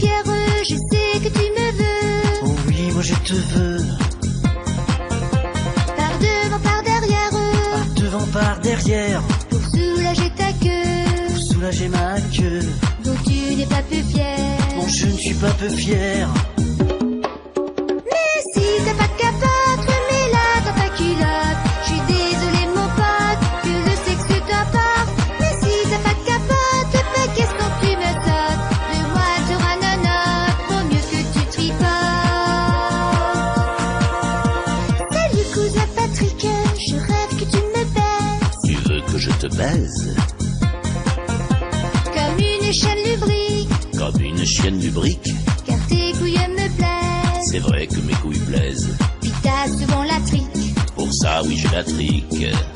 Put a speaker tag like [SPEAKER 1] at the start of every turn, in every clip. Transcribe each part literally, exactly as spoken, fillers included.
[SPEAKER 1] fière, je sais que tu me veux.
[SPEAKER 2] Oh oui, moi je te veux.
[SPEAKER 1] Par devant, par derrière,
[SPEAKER 2] Par devant, par derrière,
[SPEAKER 1] pour soulager ta queue,
[SPEAKER 2] pour soulager ma queue.
[SPEAKER 1] dont tu n'es pas peu fier.
[SPEAKER 2] Non, je ne suis pas peu fier.
[SPEAKER 1] Mais si t'as pas de capote, remets-la dans ta culotte. Je suis désolée mon pote, que le sexe t'importe. Mais si t'as pas de capote, mais qu'est-ce que tu me sautes? De moi t'auras nonote, vaut mieux que tu tripotes. Salut cousin Patrick, je rêve que tu me baises.
[SPEAKER 2] Tu veux que je te baise?
[SPEAKER 1] Comme une chienne lubrique,
[SPEAKER 2] Comme une chienne lubrique.
[SPEAKER 1] car tes couilles me plaisent.
[SPEAKER 2] C'est vrai que mes couilles plaisent.
[SPEAKER 1] Puis t'as souvent la trique.
[SPEAKER 2] Pour ça, oui, j'ai la trique.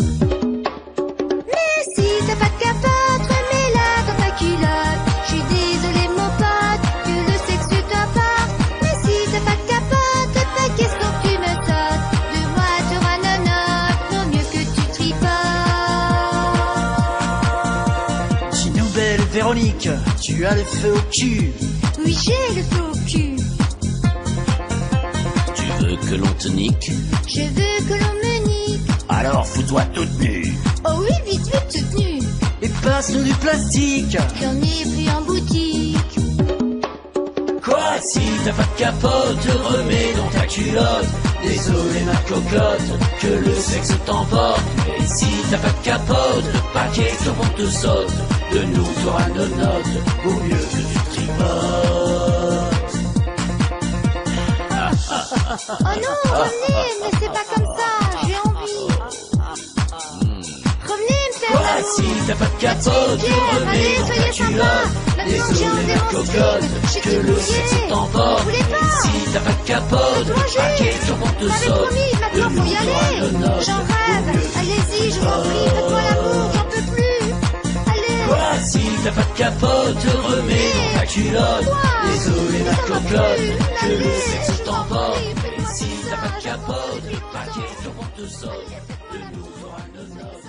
[SPEAKER 1] Mais si t'as pas de capote, remets-la dans ta culotte. Je suis désolée mon pote, que le sexe t'importe. Mais si t'as pas de capote, mais qu'est-ce que tu me sautes? De moi t'auras nonote, vaut mieux que tu tripotes.
[SPEAKER 2] Dis-nous belle Véronique, tu as le feu au cul.
[SPEAKER 1] Oui j'ai le feu au cul,
[SPEAKER 2] Tu veux que l'on te nique?
[SPEAKER 1] je veux que l'on me nique.
[SPEAKER 2] Alors fous-toi toute nue.
[SPEAKER 1] Oh oui vite vite toute nue,
[SPEAKER 2] Et passe-nous du plastique.
[SPEAKER 1] j'en ai pris en boutique.
[SPEAKER 2] Quoi? Si t'as pas de capote, remets dans ta culotte. Désolé ma cocotte, que le sexe t'emporte. Mais si t'as pas de capote, pas question qu'on te saute. De nous t'auras nos notes, vaut mieux que tu tripotes.
[SPEAKER 1] Oh non, revenez, mais c'est pas comme ça, j'ai envie. Revenez me faire
[SPEAKER 2] Quoi?
[SPEAKER 1] l'amour.
[SPEAKER 2] Si t'as pas de capote,
[SPEAKER 1] Pierre,
[SPEAKER 2] remets
[SPEAKER 1] allez,
[SPEAKER 2] dans ta
[SPEAKER 1] soyez sympa.
[SPEAKER 2] culotte.
[SPEAKER 1] Maintenant que j'ai
[SPEAKER 2] Désolé
[SPEAKER 1] enlevé
[SPEAKER 2] ma
[SPEAKER 1] mon
[SPEAKER 2] cocotte,
[SPEAKER 1] slip, j'ai
[SPEAKER 2] que
[SPEAKER 1] tout
[SPEAKER 2] le
[SPEAKER 1] mouillé.
[SPEAKER 2] sexe
[SPEAKER 1] Vous
[SPEAKER 2] t'emporte.
[SPEAKER 1] voulez pas?
[SPEAKER 2] Mais si t'as pas de capote,
[SPEAKER 1] Faites manger.
[SPEAKER 2] pas question qu'on te
[SPEAKER 1] Vous m'avez
[SPEAKER 2] saute.
[SPEAKER 1] promis,
[SPEAKER 2] De
[SPEAKER 1] maintenant
[SPEAKER 2] nous
[SPEAKER 1] faut y
[SPEAKER 2] t'auras
[SPEAKER 1] aller.
[SPEAKER 2] nos notes,
[SPEAKER 1] J'en
[SPEAKER 2] vaut
[SPEAKER 1] rêve,
[SPEAKER 2] mieux que tu
[SPEAKER 1] allez-y, je vous en prie, faites-moi l'amour, j'en peux plus. Allez.
[SPEAKER 2] Quoi? Si t'as pas de capote, remets dans ta culotte.
[SPEAKER 1] Quoi?
[SPEAKER 2] Désolé ma
[SPEAKER 1] Ça va
[SPEAKER 2] cocotte,
[SPEAKER 1] plus.
[SPEAKER 2] que le
[SPEAKER 1] Allez,
[SPEAKER 2] sexe
[SPEAKER 1] je t'en
[SPEAKER 2] t'emporte.
[SPEAKER 1] prie,
[SPEAKER 2] Mais
[SPEAKER 1] faites-moi
[SPEAKER 2] si
[SPEAKER 1] ça,
[SPEAKER 2] t'as pas de
[SPEAKER 1] j'en peux
[SPEAKER 2] capote,
[SPEAKER 1] plus,
[SPEAKER 2] pas
[SPEAKER 1] putain.
[SPEAKER 2] question qu'on te saute.
[SPEAKER 1] Allez, faites-moi
[SPEAKER 2] De
[SPEAKER 1] l'amour.
[SPEAKER 2] nous t'auras nos notes.